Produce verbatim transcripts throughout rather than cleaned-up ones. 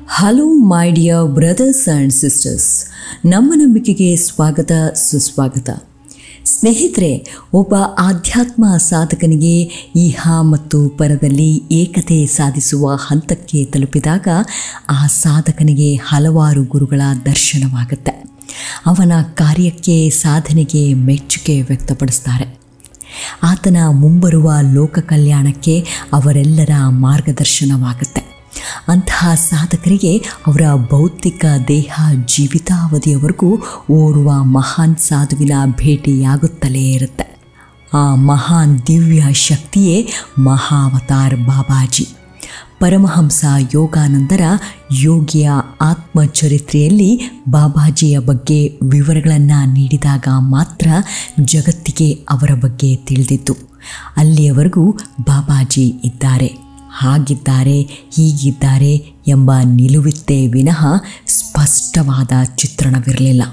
Hello my dear brothers and sisters, ನಮ್ಮ ನಂಬಿಕೆಗೆ ಸ್ವಾಗತ ಸುಸ್ವಾಗತ. ಸ್ನೇಹಿತರೆ, ಒಬ್ಬ ಆಧ್ಯಾತ್ಮ ಸಾಧಕನಿಗೆ ಇಹ ಮತ್ತು ಪರದಲ್ಲಿ ಏಕತೆ ಸಾಧಿಸುವ ಹಂತಕ್ಕೆ ತಲುಪಿದಾಗ ಆ ಸಾಧಕನಿಗೆ ಹಲವಾರು ಗುರುಗಳ ದರ್ಶನವಾಗುತ್ತೆ. ಅವನ ಕಾರ್ಯಕ್ಕೆ, ಸಾಧನೆಗೆ ಮೆಚ್ಚುಗೆ ವ್ಯಕ್ತಪಡಿಸ್ತಾರೆ. ಆತನ ಮುಂಬರುವ ಲೋಕ ಕಲ್ಯಾಣಕ್ಕೆ ಅವರೆಲ್ಲರ ಮಾರ್ಗದರ್ಶನವಾಗುತ್ತೆ. ಅಂತಹ ಸಾಧಕರಿಗೆ ಅವರ ಭೌತಿಕ ದೇಹ ಜೀವಿತಾವಧಿಯವರೆಗೂ ಓರ್ವ ಮಹಾನ್ ಸಾಧುವಿನ ಭೇಟಿಯಾಗುತ್ತಲೇ ಇರುತ್ತೆ. ಆ ಮಹಾನ್ ದಿವ್ಯ ಶಕ್ತಿಯೇ ಮಹಾವತಾರ್ ಬಾಬಾಜಿ. ಪರಮಹಂಸ ಯೋಗಾನಂದರ ಯೋಗಿಯ ಆತ್ಮಚರಿತ್ರೆಯಲ್ಲಿ ಬಾಬಾಜಿಯ ಬಗ್ಗೆ ವಿವರಗಳನ್ನು ನೀಡಿದಾಗ ಮಾತ್ರ ಜಗತ್ತಿಗೆ ಅವರ ಬಗ್ಗೆ ತಿಳಿದಿತ್ತು. ಅಲ್ಲಿಯವರೆಗೂ ಬಾಬಾಜಿ ಇದ್ದಾರೆ, ಹಾಗಿದ್ದಾರೆ, ಹೀಗಿದ್ದಾರೆ ಎಂಬ ನಿಲುವಿತ್ತೇ ವಿನಃ ಸ್ಪಷ್ಟವಾದ ಚಿತ್ರಣವಿರಲಿಲ್ಲ.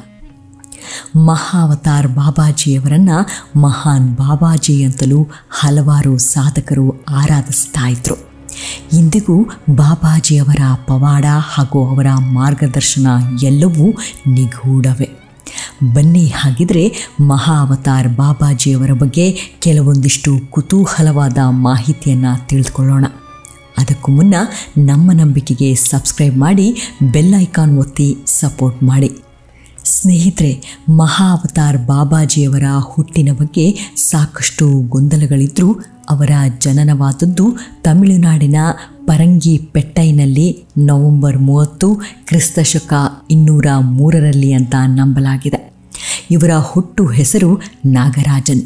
ಮಹಾವತಾರ್ ಬಾಬಾಜಿಯವರನ್ನು ಮಹಾನ್ ಬಾಬಾಜಿ ಅಂತಲೂ ಹಲವಾರು ಸಾಧಕರು ಆರಾಧಿಸ್ತಾ ಇದ್ರು. ಇಂದಿಗೂ ಬಾಬಾಜಿಯವರ ಪವಾಡ ಹಾಗೂ ಅವರ ಮಾರ್ಗದರ್ಶನ ಎಲ್ಲವೂ ನಿಗೂಢವೇ. ಬನ್ನಿ, ಹಾಗಿದ್ರೆ ಮಹಾವತಾರ್ ಬಾಬಾಜಿಯವರ ಬಗ್ಗೆ ಕೆಲವೊಂದಿಷ್ಟು ಕುತೂಹಲವಾದ ಮಾಹಿತಿಯನ್ನು ತಿಳಿದುಕೊಳ್ಳೋಣ. ಅದಕ್ಕೂ ಮುನ್ನ ನಮ್ಮ ನಂಬಿಕೆಗೆ ಸಬ್ಸ್ಕ್ರೈಬ್ ಮಾಡಿ, ಬೆಲ್ ಐಕಾನ್ ಒತ್ತಿ ಸಪೋರ್ಟ್ ಮಾಡಿ. ಸ್ನೇಹಿತರೆ, ಮಹಾವತಾರ್ ಬಾಬಾಜಿಯವರ ಹುಟ್ಟಿನ ಬಗ್ಗೆ ಸಾಕಷ್ಟು ಗೊಂದಲಗಳಿದ್ದರೂ ಅವರ ಜನನವಾದದ್ದು ತಮಿಳುನಾಡಿನ ಪರಂಗಿ ಪೆಟ್ಟೈನಲ್ಲಿ ನವೆಂಬರ್ ಮೂವತ್ತು ಕ್ರಿಸ್ತಶಕ ಇನ್ನೂರ ಮೂರರಲ್ಲಿ ಅಂತ ನಂಬಲಾಗಿದೆ. ಇವರ ಹುಟ್ಟು ಹೆಸರು ನಾಗರಾಜನ್.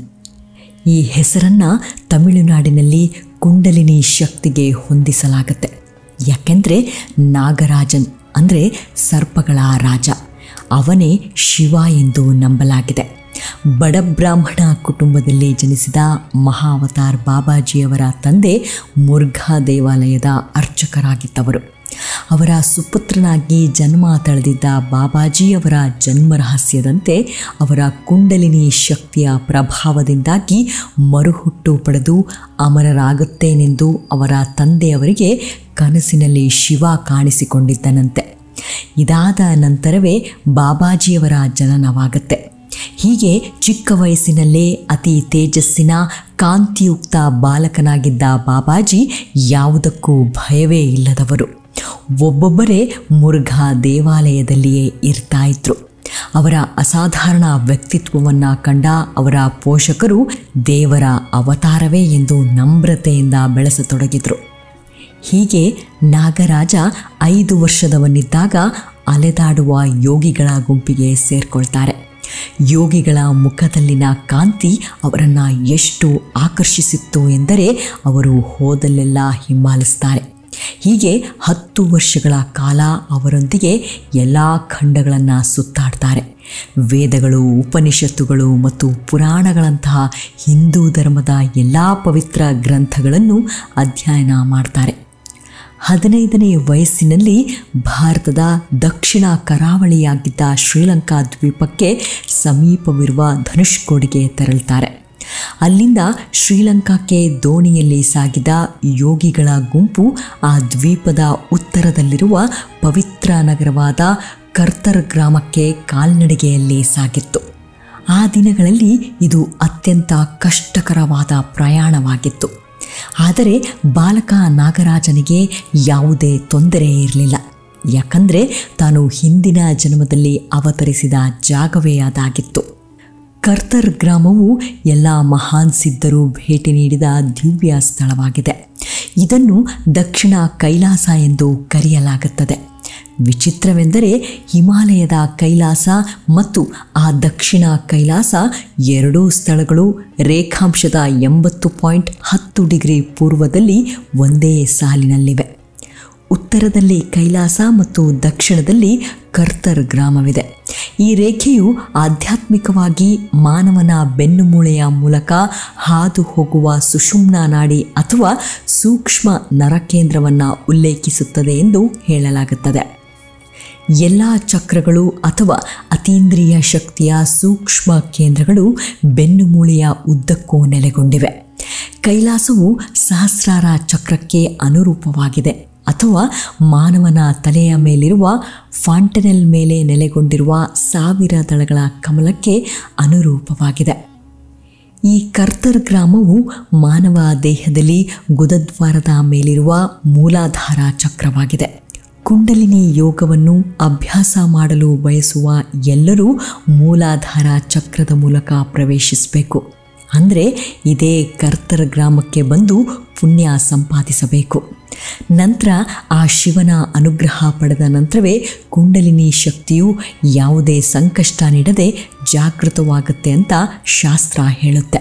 ಈ ಹೆಸರನ್ನು ತಮಿಳುನಾಡಿನಲ್ಲಿ ಕುಂಡಲಿನಿ ಶಕ್ತಿಗೆ ಹೊಂದಿಸಲಾಗುತ್ತೆ. ಯಾಕೆಂದರೆ ನಾಗರಾಜನ್ ಅಂದರೆ ಸರ್ಪಗಳ ರಾಜ, ಅವನೇ ಶಿವ ಎಂದು ನಂಬಲಾಗಿದೆ. ಬಡ ಬ್ರಾಹ್ಮಣ ಕುಟುಂಬದಲ್ಲಿ ಜನಿಸಿದ ಮಹಾವತಾರ್ ಬಾಬಾಜಿಯವರ ತಂದೆ ಮುರುಘಾ ದೇವಾಲಯದ ಅರ್ಚಕರಾಗಿದ್ದವರು. ಅವರ ಸುಪುತ್ರನಾಗಿ ಜನ್ಮ ತಳೆದಿದ್ದ ಬಾಬಾಜಿಯವರ ಜನ್ಮ ರಹಸ್ಯದಂತೆ ಅವರ ಕುಂಡಲಿನಿ ಶಕ್ತಿಯ ಪ್ರಭಾವದಿಂದಾಗಿ ಮರುಹುಟ್ಟು ಪಡೆದು ಅಮರರಾಗುತ್ತೇನೆಂದು ಅವರ ತಂದೆಯವರಿಗೆ ಕನಸಿನಲ್ಲಿ ಶಿವ ಕಾಣಿಸಿಕೊಂಡಿದ್ದನಂತೆ. ಇದಾದ ನಂತರವೇ ಬಾಬಾಜಿಯವರ ಜನನವಾಗುತ್ತೆ. ಹೀಗೆ ಚಿಕ್ಕ ವಯಸ್ಸಿನಲ್ಲೇ ಅತಿ ತೇಜಸ್ಸಿನ ಕಾಂತಿಯುಕ್ತ ಬಾಲಕನಾಗಿದ್ದ ಬಾಬಾಜಿ ಯಾವುದಕ್ಕೂ ಭಯವೇ ಇಲ್ಲದವರು. ಒಬ್ಬೊಬ್ಬರೇ ಮುರುಘಾ ದೇವಾಲಯದಲ್ಲಿಯೇ ಇರ್ತಾ ಇದ್ರು. ಅವರ ಅಸಾಧಾರಣ ವ್ಯಕ್ತಿತ್ವವನ್ನು ಕಂಡ ಅವರ ಪೋಷಕರು ದೇವರ ಅವತಾರವೇ ಎಂದು ನಮ್ರತೆಯಿಂದ ಬೆಳೆಸತೊಡಗಿದ್ರು. ಹೀಗೆ ನಾಗರಾಜ ಐದು ವರ್ಷದವನಿದ್ದಾಗ ಅಲೆದಾಡುವ ಯೋಗಿಗಳ ಗುಂಪಿಗೆ ಸೇರಿಕೊಳ್ತಾರೆ. ಯೋಗಿಗಳ ಮುಖದಲ್ಲಿನ ಕಾಂತಿ ಅವರನ್ನು ಎಷ್ಟು ಆಕರ್ಷಿಸಿತ್ತು ಎಂದರೆ ಅವರು ಹೋದಲ್ಲೆಲ್ಲ ಹಿಂಬಾಲಿಸ್ತಾರೆ. ಹೀಗೆ ಹತ್ತು ವರ್ಷಗಳ ಕಾಲ ಅವರೊಂದಿಗೆ ಎಲ್ಲ ಖಂಡಗಳನ್ನು ಸುತ್ತಾಡ್ತಾರೆ. ವೇದಗಳು, ಉಪನಿಷತ್ತುಗಳು ಮತ್ತು ಪುರಾಣಗಳಂತಹ ಹಿಂದೂ ಧರ್ಮದ ಎಲ್ಲ ಪವಿತ್ರ ಗ್ರಂಥಗಳನ್ನು ಅಧ್ಯಯನ ಮಾಡ್ತಾರೆ. ಹದಿನೈದನೇ ವಯಸ್ಸಿನಲ್ಲಿ ಭಾರತದ ದಕ್ಷಿಣ ಕರಾವಳಿಯಾಗಿದ್ದ ಶ್ರೀಲಂಕಾ ದ್ವೀಪಕ್ಕೆ ಸಮೀಪವಿರುವ ಧನುಷ್ಕೋಡಿಗೆ ತೆರಳುತ್ತಾರೆ. ಅಲ್ಲಿಂದ ಶ್ರೀಲಂಕಾಕ್ಕೆ ದೋಣಿಯಲ್ಲಿ ಸಾಗಿದ ಯೋಗಿಗಳ ಗುಂಪು ಆ ದ್ವೀಪದ ಉತ್ತರದಲ್ಲಿರುವ ಪವಿತ್ರ ನಗರವಾದ ಕರ್ತರ್ ಗ್ರಾಮಕ್ಕೆ ಕಾಲ್ನಡಿಗೆಯಲ್ಲಿ ಸಾಗಿತ್ತು. ಆ ದಿನಗಳಲ್ಲಿ ಇದು ಅತ್ಯಂತ ಕಷ್ಟಕರವಾದ ಪ್ರಯಾಣವಾಗಿತ್ತು. ಆದರೆ ಬಾಲಕ ನಾಗರಾಜನಿಗೆ ಯಾವುದೇ ತೊಂದರೆ ಇರಲಿಲ್ಲ. ಯಾಕಂದರೆ ತಾನು ಹಿಂದಿನ ಜನ್ಮದಲ್ಲಿ ಅವತರಿಸಿದ ಜಾಗವೇ ಅದಾಗಿತ್ತು. ಕರ್ತರ್ ಗ್ರಾಮವು ಎಲ್ಲ ಮಹಾನ್ ಸಿದ್ಧರು ಭೇಟಿ ನೀಡಿದ ದಿವ್ಯ ಸ್ಥಳವಾಗಿದೆ. ಇದನ್ನು ದಕ್ಷಿಣ ಕೈಲಾಸ ಎಂದು ಕರೆಯಲಾಗುತ್ತದೆ. ವಿಚಿತ್ರವೆಂದರೆ ಹಿಮಾಲಯದ ಕೈಲಾಸ ಮತ್ತು ಆ ದಕ್ಷಿಣ ಕೈಲಾಸ ಎರಡೂ ಸ್ಥಳಗಳು ರೇಖಾಂಶದ ಎಂಬತ್ತು ಪಾಯಿಂಟ್ ಹತ್ತು ಡಿಗ್ರಿ ಪೂರ್ವದಲ್ಲಿ ಒಂದೇ ಸಾಲಿನಲ್ಲಿವೆ. ಉತ್ತರದಲ್ಲಿ ಕೈಲಾಸ ಮತ್ತು ದಕ್ಷಿಣದಲ್ಲಿ ಕರ್ತರ್ ಗ್ರಾಮವಿದೆ. ಈ ರೇಖೆಯು ಆಧ್ಯಾತ್ಮಿಕವಾಗಿ ಮಾನವನ ಬೆನ್ನುಮೂಳೆಯ ಮೂಲಕ ಹಾದು ಹೋಗುವ ಸುಷುಮ್ನಾ ನಾಡಿ ಅಥವಾ ಸೂಕ್ಷ್ಮ ನರಕೇಂದ್ರವನ್ನು ಉಲ್ಲೇಖಿಸುತ್ತದೆ ಎಂದು ಹೇಳಲಾಗುತ್ತದೆ. ಎಲ್ಲ ಚಕ್ರಗಳು ಅಥವಾ ಅತೀಂದ್ರಿಯ ಶಕ್ತಿಯ ಸೂಕ್ಷ್ಮ ಕೇಂದ್ರಗಳು ಬೆನ್ನುಮೂಳೆಯ ಉದ್ದಕ್ಕೂ ನೆಲೆಗೊಂಡಿವೆ. ಕೈಲಾಸವು ಸಹಸ್ರಾರ ಚಕ್ರಕ್ಕೆ ಅನುರೂಪವಾಗಿದೆ. ಅಥವಾ ಅಥವಾ ಮಾನವನ ತಲೆಯ ಮೇಲಿರುವ ಫಾಂಟನೆಲ್ ಮೇಲೆ ನೆಲೆಗೊಂಡಿರುವ ಸಾವಿರ ದಳಗಳ ಕಮಲಕ್ಕೆ ಅನುರೂಪವಾಗಿದೆ. ಈ ಕರ್ತರ್ ಗ್ರಾಮವು ಮಾನವ ದೇಹದಲ್ಲಿ ಗುದದ್ವಾರದ ಮೇಲಿರುವ ಮೂಲಾಧಾರ ಚಕ್ರವಾಗಿದೆ. ಕುಂಡಲಿನಿ ಯೋಗವನ್ನು ಅಭ್ಯಾಸ ಮಾಡಲು ಬಯಸುವ ಎಲ್ಲರೂ ಮೂಲಾಧಾರ ಚಕ್ರದ ಮೂಲಕ ಪ್ರವೇಶಿಸಬೇಕು. ಅಂದರೆ ಇದೇ ಕರ್ತರ್ ಗ್ರಾಮಕ್ಕೆ ಬಂದು ಪುಣ್ಯ ಸಂಪಾದಿಸಬೇಕು. ನಂತರ ಆ ಶಿವನ ಅನುಗ್ರಹ ಪಡೆದ ನಂತರವೇ ಕುಂಡಲಿನಿ ಶಕ್ತಿಯು ಯಾವುದೇ ಸಂಕಷ್ಟ ನೀಡದೆ ಜಾಗೃತವಾಗುತ್ತೆ ಅಂತ ಶಾಸ್ತ್ರ ಹೇಳುತ್ತೆ.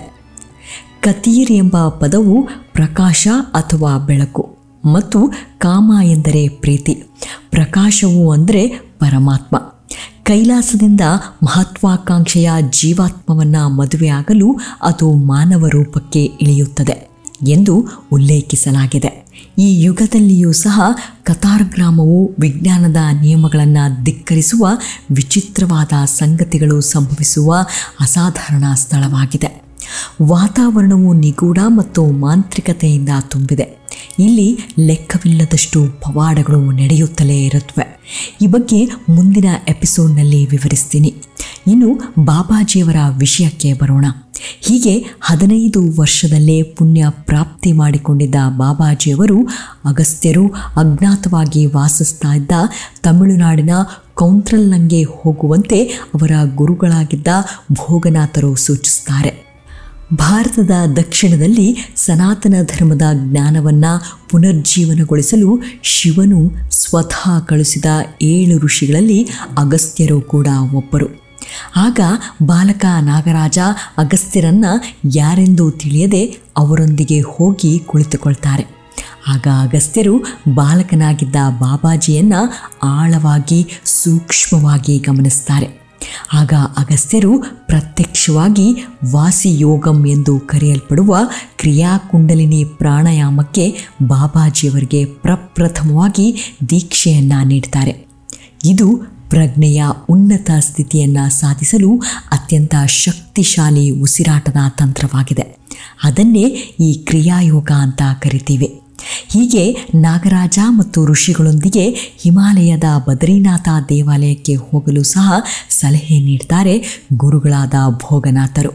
ಕತೀರ್ ಎಂಬ ಪದವು ಪ್ರಕಾಶ ಅಥವಾ ಬೆಳಕು ಮತ್ತು ಕಾಮ ಎಂದರೆ ಪ್ರೀತಿ, ಪ್ರಕಾಶವು ಅಂದರೆ ಪರಮಾತ್ಮ. ಕೈಲಾಸದಿಂದ ಮಹತ್ವಾಕಾಂಕ್ಷೆಯ ಜೀವಾತ್ಮವನ್ನು ಮದುವೆಯಾಗಲು ಅದು ಮಾನವ ರೂಪಕ್ಕೆ ಇಳಿಯುತ್ತದೆ ಎಂದು ಉಲ್ಲೇಖಿಸಲಾಗಿದೆ. ಈ ಯುಗದಲ್ಲಿಯೂ ಸಹ ಕತಾರ್ ಗ್ರಾಮವು ವಿಜ್ಞಾನದ ನಿಯಮಗಳನ್ನು ಧಿಕ್ಕರಿಸುವ ವಿಚಿತ್ರವಾದ ಸಂಗತಿಗಳು ಸಂಭವಿಸುವ ಅಸಾಧಾರಣ ಸ್ಥಳವಾಗಿದೆ. ವಾತಾವರಣವು ನಿಗೂಢ ಮತ್ತು ಮಾಂತ್ರಿಕತೆಯಿಂದ ತುಂಬಿದೆ. ಇಲ್ಲಿ ಲೆಕ್ಕವಿಲ್ಲದಷ್ಟು ಪವಾಡಗಳು ನಡೆಯುತ್ತಲೇ ಇರುತ್ತವೆ. ಈ ಬಗ್ಗೆ ಮುಂದಿನ ಎಪಿಸೋಡ್ನಲ್ಲಿ ವಿವರಿಸ್ತೀನಿ. ಇನ್ನು ಬಾಬಾಜಿಯವರ ವಿಷಯಕ್ಕೆ ಬರೋಣ. ಹೀಗೆ ಹದಿನೈದು ವರ್ಷದಲ್ಲೇ ಪುಣ್ಯ ಪ್ರಾಪ್ತಿ ಮಾಡಿಕೊಂಡಿದ್ದ ಬಾಬಾಜಿಯವರು ಅಗಸ್ತ್ಯರು ಅಜ್ಞಾತವಾಗಿ ವಾಸಿಸ್ತಾ ಇದ್ದ ತಮಿಳುನಾಡಿನ ಕೌಂತ್ರಲ್ನಂಗೆ ಹೋಗುವಂತೆ ಅವರ ಗುರುಗಳಾಗಿದ್ದ ಭೋಗನಾಥರು ಸೂಚಿಸುತ್ತಾರೆ. ಭಾರತದ ದಕ್ಷಿಣದಲ್ಲಿ ಸನಾತನ ಧರ್ಮದ ಜ್ಞಾನವನ್ನು ಪುನರ್ಜೀವನಗೊಳಿಸಲು ಶಿವನು ಸ್ವತಃ ಕಳುಹಿಸಿದ ಏಳು ಋಷಿಗಳಲ್ಲಿ ಅಗಸ್ತ್ಯರು ಕೂಡ ಒಬ್ಬರು. ಆಗ ಬಾಲಕ ನಾಗರಾಜ ಅಗಸ್ತ್ಯರನ್ನು ಯಾರೆಂದು ತಿಳಿಯದೆ ಅವರೊಂದಿಗೆ ಹೋಗಿ ಕುಳಿತುಕೊಳ್ತಾರೆ. ಆಗ ಅಗಸ್ತ್ಯರು ಬಾಲಕನಾಗಿದ್ದ ಬಾಬಾಜಿಯನ್ನು ಆಳವಾಗಿ ಸೂಕ್ಷ್ಮವಾಗಿ ಗಮನಿಸ್ತಾರೆ. ಆಗ ಅಗಸ್ತ್ಯರು ಪ್ರತ್ಯಕ್ಷವಾಗಿ ವಾಸಿಯೋಗಂ ಎಂದು ಕರೆಯಲ್ಪಡುವ ಕ್ರಿಯಾಕುಂಡಲಿನಿ ಪ್ರಾಣಾಯಾಮಕ್ಕೆ ಬಾಬಾಜಿಯವರಿಗೆ ಪ್ರಪ್ರಥಮವಾಗಿ ದೀಕ್ಷೆಯನ್ನು ನೀಡ್ತಾರೆ. ಇದು ಪ್ರಜ್ಞೆಯ ಉನ್ನತ ಸ್ಥಿತಿಯನ್ನು ಸಾಧಿಸಲು ಅತ್ಯಂತ ಶಕ್ತಿಶಾಲಿ ಉಸಿರಾಟದ ತಂತ್ರವಾಗಿದೆ. ಅದನ್ನೇ ಈ ಕ್ರಿಯಾಯೋಗ ಅಂತ ಕರಿತೀವಿ. ಹೀಗೆ ನಾಗರಾಜ ಮತ್ತು ಋಷಿಗಳೊಂದಿಗೆ ಹಿಮಾಲಯದ ಬದ್ರಿನಾಥ ದೇವಾಲಯಕ್ಕೆ ಹೋಗಲು ಸಹ ಸಲಹೆ ನೀಡ್ತಾರೆ ಗುರುಗಳಾದ ಭೋಗನಾಥರು.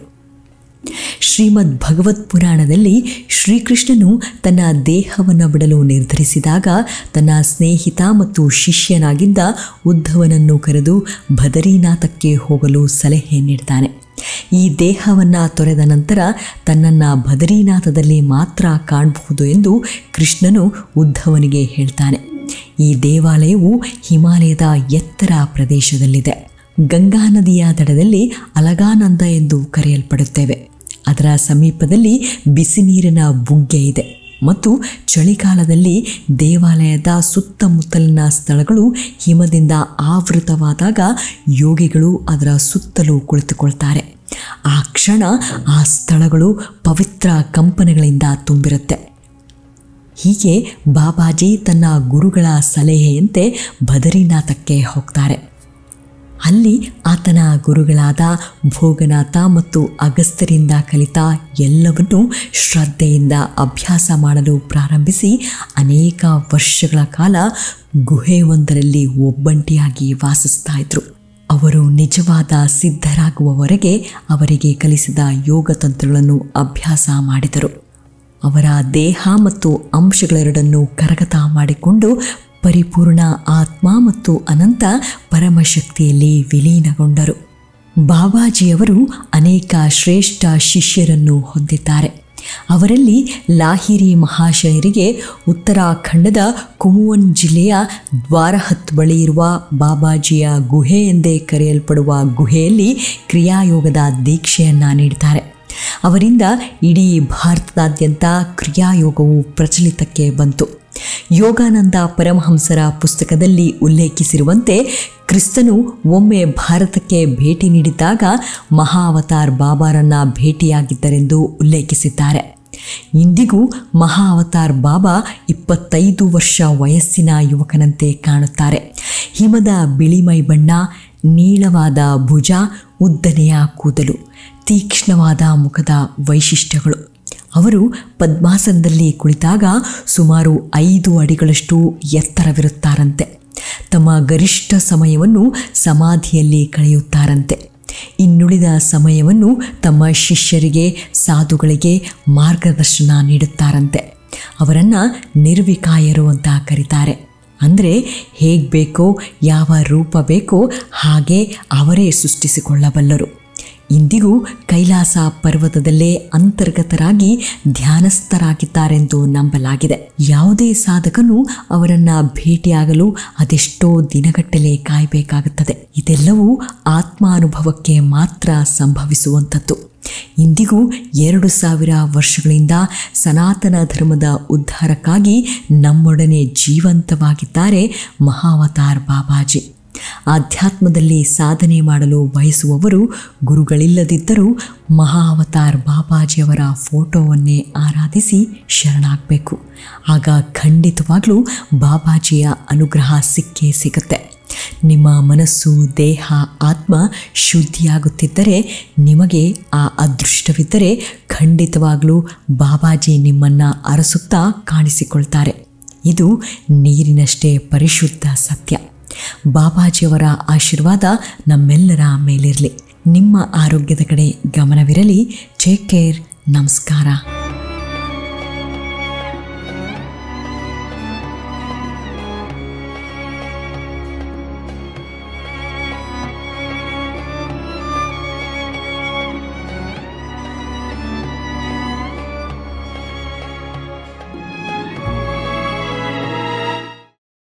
ಶ್ರೀಮದ್ ಭಗವತ್ ಪುರಾಣದಲ್ಲಿ ಶ್ರೀಕೃಷ್ಣನು ತನ್ನ ದೇಹವನ್ನು ಬಿಡಲು ನಿರ್ಧರಿಸಿದಾಗ ತನ್ನ ಸ್ನೇಹಿತ ಮತ್ತು ಶಿಷ್ಯನಾಗಿದ್ದ ಉದ್ಧವನನ್ನು ಕರೆದು ಬದರಿನಾಥಕ್ಕೆ ಹೋಗಲು ಸಲಹೆ ನೀಡ್ತಾನೆ. ಈ ದೇಹವನ್ನು ತೊರೆದ ನಂತರ ತನ್ನನ್ನು ಬದರಿನಾಥದಲ್ಲಿ ಮಾತ್ರ ಕಾಣಬಹುದು ಎಂದು ಕೃಷ್ಣನು ಉದ್ಧವನಿಗೆ ಹೇಳ್ತಾನೆ. ಈ ದೇವಾಲಯವು ಹಿಮಾಲಯದ ಎತ್ತರ ಪ್ರದೇಶದಲ್ಲಿದೆ. ಗಂಗಾ ನದಿಯ ದಡದಲ್ಲಿ ಅಲಗಾನಂದ ಎಂದು ಕರೆಯಲ್ಪಡುತ್ತೇವೆ. ಅದರ ಸಮೀಪದಲ್ಲಿ ಬಿಸಿ ನೀರಿನ ಬುಗ್ಗೆ ಇದೆ ಮತ್ತು ಚಳಿಗಾಲದಲ್ಲಿ ದೇವಾಲಯದ ಸುತ್ತಮುತ್ತಲಿನ ಸ್ಥಳಗಳು ಹಿಮದಿಂದ ಆವೃತವಾದಾಗ ಯೋಗಿಗಳು ಅದರ ಸುತ್ತಲೂ ಕುಳಿತುಕೊಳ್ತಾರೆ. ಆ ಕ್ಷಣ ಆ ಸ್ಥಳಗಳು ಪವಿತ್ರ ಕಂಪನೆಗಳಿಂದ ತುಂಬಿರುತ್ತೆ. ಹೀಗೆ ಬಾಬಾಜಿ ತನ್ನ ಗುರುಗಳ ಸಲಹೆಯಂತೆ ಬದರಿನಾಥಕ್ಕೆ ಹೋಗ್ತಾರೆ. ಅಲ್ಲಿ ಆತನ ಗುರುಗಳಾದ ಭೋಗನಾಥ ಮತ್ತು ಅಗಸ್ತ್ಯರಿಂದ ಕಲಿತ ಎಲ್ಲವನ್ನೂ ಶ್ರದ್ಧೆಯಿಂದ ಅಭ್ಯಾಸ ಮಾಡಲು ಪ್ರಾರಂಭಿಸಿ ಅನೇಕ ವರ್ಷಗಳ ಕಾಲ ಗುಹೆಯೊಂದರಲ್ಲಿ ಒಬ್ಬಂಟಿಯಾಗಿ ವಾಸಿಸ್ತಾ ಇದ್ರು. ಅವರು ನಿಜವಾದ ಸಿದ್ಧರಾಗುವವರೆಗೆ ಅವರಿಗೆ ಕಲಿಸಿದ ಯೋಗ ತಂತ್ರಗಳನ್ನು ಅಭ್ಯಾಸ ಮಾಡಿದರು. ಅವರ ದೇಹ ಮತ್ತು ಅಂಶಗಳೆರಡನ್ನು ಕರಗತ ಮಾಡಿಕೊಂಡು ಪರಿಪೂರ್ಣ ಆತ್ಮ ಮತ್ತು ಅನಂತ ಪರಮಶಕ್ತಿಯಲ್ಲಿ ವಿಲೀನಗೊಂಡರು. ಬಾಬಾಜಿಯವರು ಅನೇಕ ಶ್ರೇಷ್ಠ ಶಿಷ್ಯರನ್ನು ಹೊಂದಿದ್ದಾರೆ. ಅವರಲ್ಲಿ ಲಾಹಿರಿ ಮಹಾಶಯರಿಗೆ ಉತ್ತರಾಖಂಡದ ಕುಮುವನ್ ಜಿಲ್ಲೆಯ ದ್ವಾರಹತ್ ಬಳಿ ಇರುವ ಬಾಬಾಜಿಯ ಗುಹೆ ಎಂದೇ ಕರೆಯಲ್ಪಡುವ ಗುಹೆಯಲ್ಲಿ ಕ್ರಿಯಾಯೋಗದ ದೀಕ್ಷೆಯನ್ನು ನೀಡ್ತಾರೆ. ಅವರಿಂದ ಇಡೀ ಭಾರತದಾದ್ಯಂತ ಕ್ರಿಯಾಯೋಗವು ಪ್ರಚಲಿತಕ್ಕೆ ಬಂತು. ಯೋಗಾನಂದ ಪರಮಹಂಸರ ಪುಸ್ತಕದಲ್ಲಿ ಉಲ್ಲೇಖಿಸಿರುವಂತೆ ಕ್ರಿಸ್ತನು ಒಮ್ಮೆ ಭಾರತಕ್ಕೆ ಭೇಟಿ ನೀಡಿದ್ದಾಗ ಮಹಾವತಾರ್ ಬಾಬಾರನ್ನ ಭೇಟಿಯಾಗಿದ್ದರೆಂದು ಉಲ್ಲೇಖಿಸಿದ್ದಾರೆ. ಇಂದಿಗೂ ಮಹಾವತಾರ್ ಬಾಬಾ ಇಪ್ಪತ್ತೈದು ವರ್ಷ ವಯಸ್ಸಿನ ಯುವಕನಂತೆ ಕಾಣುತ್ತಾರೆ. ಹಿಮದ ಬಿಳಿಮೈ ಬಣ್ಣ, ನೀಳವಾದ ಭುಜ, ಉದ್ದನೆಯ ಕೂದಲು, ತೀಕ್ಷ್ಣವಾದ ಮುಖದ ವೈಶಿಷ್ಟ್ಯಗಳು. ಅವರು ಪದ್ಮಾಸನದಲ್ಲಿ ಕುಳಿತಾಗ ಸುಮಾರು ಐದು ಅಡಿಗಳಷ್ಟು ಎತ್ತರವಿರುತ್ತಾರಂತೆ. ತಮ್ಮ ಗರಿಷ್ಠ ಸಮಯವನ್ನು ಸಮಾಧಿಯಲ್ಲಿ ಕಳೆಯುತ್ತಾರಂತೆ. ಇನ್ನುಳಿದ ಸಮಯವನ್ನು ತಮ್ಮ ಶಿಷ್ಯರಿಗೆ, ಸಾಧುಗಳಿಗೆ ಮಾರ್ಗದರ್ಶನ ನೀಡುತ್ತಾರಂತೆ. ಅವರನ್ನು ನಿರ್ವಿಕಾಯರು ಅಂತ ಕರೀತಾರೆ. ಅಂದರೆ ಹೇಗೆ ಬೇಕೋ, ಯಾವ ರೂಪ ಬೇಕೋ ಹಾಗೆ ಅವರೇ ಸೃಷ್ಟಿಸಿಕೊಳ್ಳಬಲ್ಲರು. ಇಂದಿಗೂ ಕೈಲಾಸ ಪರ್ವತದಲ್ಲೇ ಅಂತರ್ಗತರಾಗಿ ಧ್ಯಾನಸ್ಥರಾಗಿದ್ದಾರೆಂದು ನಂಬಲಾಗಿದೆ. ಯಾವುದೇ ಸಾಧಕನು ಅವರನ್ನು ಭೇಟಿಯಾಗಲು ಅದೆಷ್ಟೋ ದಿನಗಟ್ಟಲೆ ಕಾಯಬೇಕಾಗುತ್ತದೆ. ಇದೆಲ್ಲವೂ ಆತ್ಮಾನುಭವಕ್ಕೆ ಮಾತ್ರ ಸಂಭವಿಸುವಂಥದ್ದು. ಇಂದಿಗೂ ಎರಡು ಸಾವಿರ ವರ್ಷಗಳಿಂದ ಸನಾತನ ಧರ್ಮದ ಉದ್ಧಾರಕ್ಕಾಗಿ ನಮ್ಮೊಡನೆ ಜೀವಂತವಾಗಿದ್ದಾರೆ ಮಹಾವತಾರ್ ಬಾಬಾಜಿ. ಆಧ್ಯಾತ್ಮದಲ್ಲಿ ಸಾಧನೆ ಮಾಡಲು ಬಯಸುವವರು ಗುರುಗಳಿಲ್ಲದಿದ್ದರೂ ಮಹಾವತಾರ್ ಬಾಬಾಜಿಯವರ ಫೋಟೋವನ್ನೇ ಆರಾಧಿಸಿ ಶರಣಾಗಬೇಕು. ಆಗ ಖಂಡಿತವಾಗ್ಲೂ ಬಾಬಾಜಿಯ ಅನುಗ್ರಹ ಸಿಕ್ಕೇ ಸಿಗುತ್ತೆ. ನಿಮ್ಮ ಮನಸ್ಸು, ದೇಹ, ಆತ್ಮ ಶುದ್ಧಿಯಾಗುತ್ತಿದ್ದರೆ, ನಿಮಗೆ ಆ ಅದೃಷ್ಟವಿದ್ದರೆ ಖಂಡಿತವಾಗ್ಲೂ ಬಾಬಾಜಿ ನಿಮ್ಮನ್ನು ಅರಸುತ್ತಾ ಕಾಣಿಸಿಕೊಳ್ತಾರೆ. ಇದು ನೀರಿನಷ್ಟೇ ಪರಿಶುದ್ಧ ಸತ್ಯ. ಬಾಬಾಜಿಯವರ ಆಶೀರ್ವಾದ ನಮ್ಮೆಲ್ಲರ ಮೇಲಿರಲಿ. ನಿಮ್ಮ ಆರೋಗ್ಯದ ಕಡೆ ಗಮನವಿರಲಿ. Take care. ನಮಸ್ಕಾರ.